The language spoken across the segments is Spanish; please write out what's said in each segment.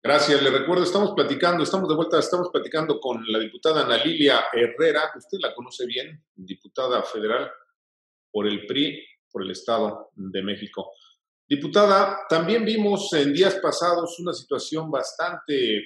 Gracias, le recuerdo, estamos de vuelta, estamos platicando con la diputada Ana Lilia Herrera, usted la conoce bien, diputada federal por el PRI, por el Estado de México. Diputada, también vimos en días pasados una situación bastante,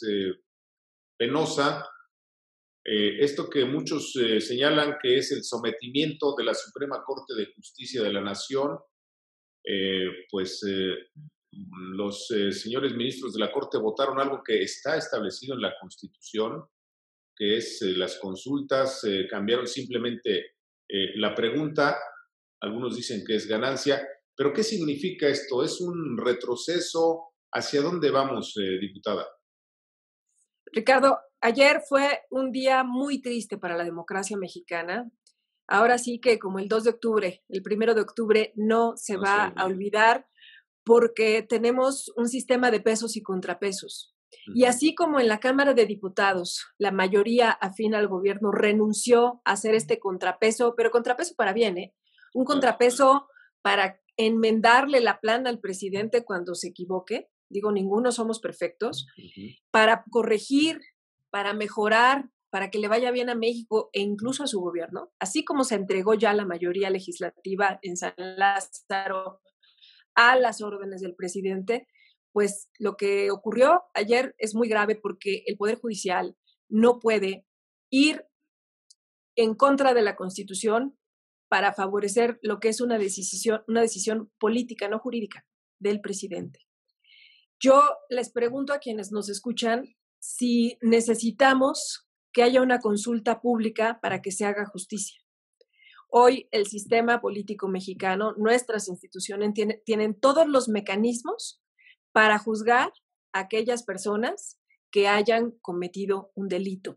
penosa, esto que muchos señalan que es el sometimiento de la Suprema Corte de Justicia de la Nación, eh, pues eh, los señores ministros de la Corte votaron algo que está establecido en la Constitución, que es las consultas, cambiaron simplemente la pregunta, algunos dicen que es ganancia, pero ¿qué significa esto? ¿Es un retroceso? ¿Hacia dónde vamos, diputada? Ricardo, ayer fue un día muy triste para la democracia mexicana. Ahora sí que como el 2 de octubre, el 1 de octubre no se No se va a olvida. olvidar porque tenemos un sistema de pesos y contrapesos. Y así como en la Cámara de Diputados, la mayoría afín al gobierno renunció a hacer este contrapeso, pero contrapeso para bien, ¿eh? Un Claro. contrapeso para enmendarle la plana al presidente cuando se equivoque. Digo, ninguno somos perfectos. Para corregir, para mejorar, para que le vaya bien a México e incluso a su gobierno, así como se entregó ya la mayoría legislativa en San Lázaro a las órdenes del presidente, pues lo que ocurrió ayer es muy grave porque el Poder Judicial no puede ir en contra de la Constitución para favorecer lo que es una decisión política, no jurídica, del presidente. Yo les pregunto a quienes nos escuchan si necesitamos que haya una consulta pública para que se haga justicia. Hoy el sistema político mexicano, nuestras instituciones tienen todos los mecanismos para juzgar a aquellas personas que hayan cometido un delito,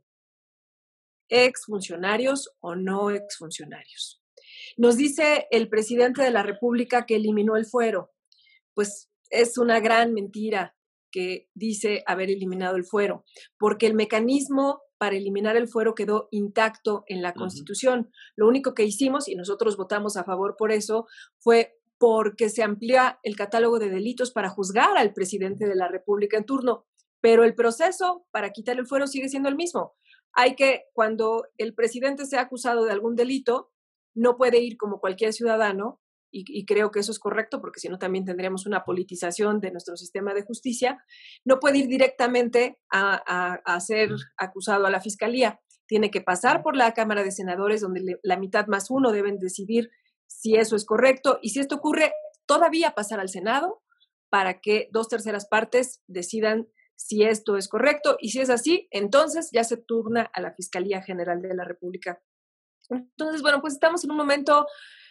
exfuncionarios o no exfuncionarios. Nos dice el presidente de la República que eliminó el fuero. Pues es una gran mentira que dice haber eliminado el fuero, porque el mecanismo para eliminar el fuero quedó intacto en la Constitución. Lo único que hicimos, y nosotros votamos a favor por eso, fue porque se amplía el catálogo de delitos para juzgar al presidente de la República en turno, pero el proceso para quitar el fuero sigue siendo el mismo. Hay que, cuando el presidente sea acusado de algún delito, no puede ir como cualquier ciudadano, y creo que eso es correcto, porque si no también tendríamos una politización de nuestro sistema de justicia, no puede ir directamente a ser acusado a la fiscalía. Tiene que pasar por la Cámara de Senadores, donde la mitad más uno deben decidir si eso es correcto, y si esto ocurre, todavía pasar al Senado para que 2/3 partes decidan si esto es correcto, y si es así, entonces ya se turna a la Fiscalía General de la República. Entonces, bueno, pues estamos en un momento,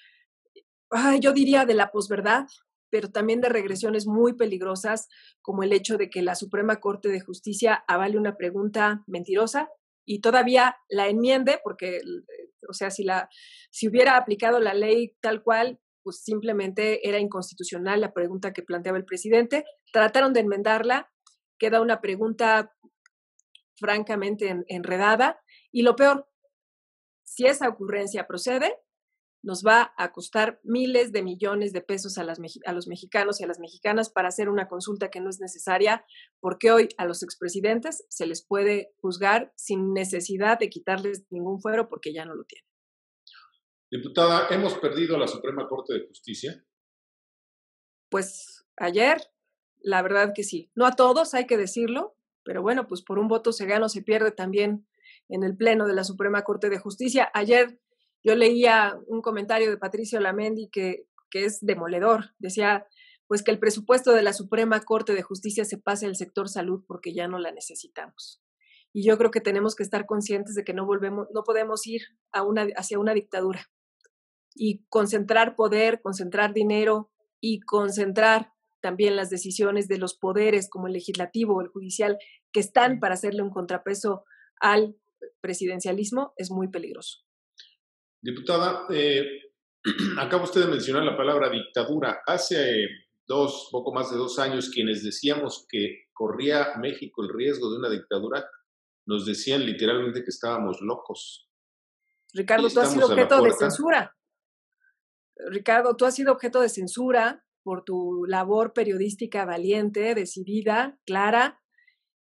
yo diría de la posverdad, pero también de regresiones muy peligrosas, como el hecho de que la Suprema Corte de Justicia avale una pregunta mentirosa y todavía la enmiende, porque, o sea, si hubiera aplicado la ley tal cual, pues simplemente era inconstitucional la pregunta que planteaba el presidente. Trataron de enmendarla, queda una pregunta francamente enredada, y lo peor, si esa ocurrencia procede, nos va a costar miles de millones de pesos a los mexicanos y a las mexicanas para hacer una consulta que no es necesaria, porque hoy a los expresidentes se les puede juzgar sin necesidad de quitarles ningún fuero porque ya no lo tienen. Diputada, ¿hemos perdido a la Suprema Corte de Justicia? Pues ayer, la verdad que sí. No a todos, hay que decirlo, pero bueno, pues por un voto se gana o se pierde también en el Pleno de la Suprema Corte de Justicia. Ayer yo leía un comentario de Patricio Lamendi que es demoledor. Decía, pues que el presupuesto de la Suprema Corte de Justicia se pase al sector salud porque ya no la necesitamos. Y yo creo que tenemos que estar conscientes de que no podemos ir hacia una dictadura. Y concentrar poder, concentrar dinero y concentrar también las decisiones de los poderes como el legislativo o el judicial que están para hacerle un contrapeso al presidencialismo es muy peligroso. Diputada, acaba usted de mencionar la palabra dictadura. Hace poco más de 2 años, quienes decíamos que corría México el riesgo de una dictadura, nos decían literalmente que estábamos locos. Ricardo, Y tú has sido estamos a la objeto de puerta. censura. Ricardo, tú has sido objeto de censura por tu labor periodística valiente, decidida, clara,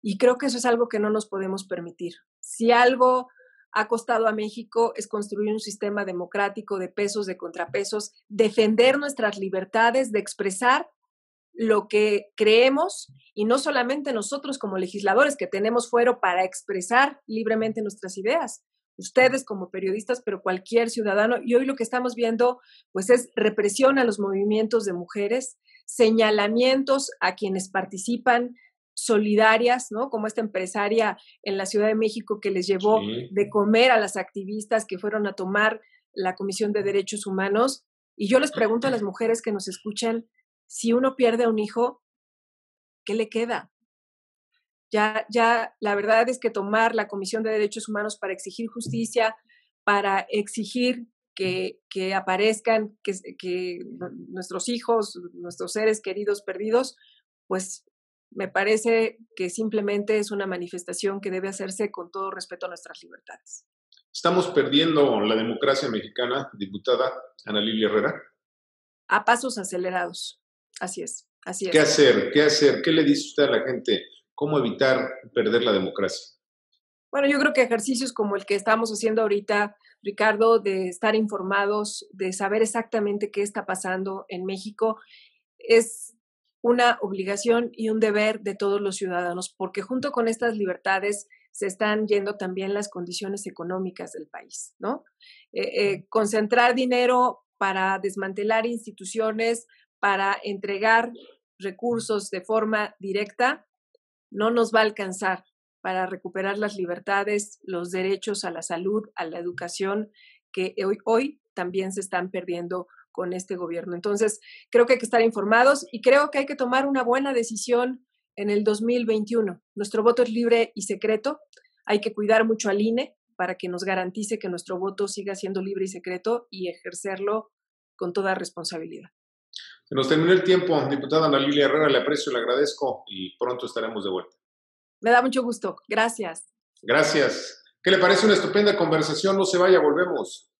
Y creo que eso es algo que no nos podemos permitir. Si algo ha costado a México es construir un sistema democrático de pesos, de contrapesos, defender nuestras libertades, de expresar lo que creemos, y no solamente nosotros como legisladores que tenemos fuero para expresar libremente nuestras ideas, ustedes como periodistas, pero cualquier ciudadano. Y hoy lo que estamos viendo pues es represión a los movimientos de mujeres, señalamientos a quienes participan, solidarias, ¿no? Como esta empresaria en la Ciudad de México que les llevó de comer a las activistas que fueron a tomar la Comisión de Derechos Humanos. Y yo les pregunto a las mujeres que nos escuchan, si uno pierde a un hijo, ¿qué le queda? Ya, la verdad es que tomar la Comisión de Derechos Humanos para exigir justicia, para exigir que aparezcan que nuestros hijos, nuestros seres queridos perdidos, pues me parece que simplemente es una manifestación que debe hacerse con todo respeto a nuestras libertades. ¿Estamos perdiendo la democracia mexicana, diputada Ana Lilia Herrera? A pasos acelerados. Así es, así es. ¿Qué hacer? ¿Qué hacer? ¿Qué le dice usted a la gente? ¿Cómo evitar perder la democracia? Bueno, yo creo que ejercicios como el que estamos haciendo ahorita, Ricardo, de estar informados, de saber exactamente qué está pasando en México, es una obligación y un deber de todos los ciudadanos, porque junto con estas libertades se están yendo también las condiciones económicas del país, ¿no? Concentrar dinero para desmantelar instituciones, para entregar recursos de forma directa, no nos va a alcanzar para recuperar las libertades, los derechos a la salud, a la educación, que hoy también se están perdiendo con este gobierno. Entonces, creo que hay que estar informados y creo que hay que tomar una buena decisión en el 2021. Nuestro voto es libre y secreto. Hay que cuidar mucho al INE para que nos garantice que nuestro voto siga siendo libre y secreto y ejercerlo con toda responsabilidad. Se nos terminó el tiempo, diputada Ana Lilia Herrera, le aprecio, le agradezco y pronto estaremos de vuelta. Me da mucho gusto. Gracias. Gracias. ¿Qué le parece una estupenda conversación? No se vaya, volvemos.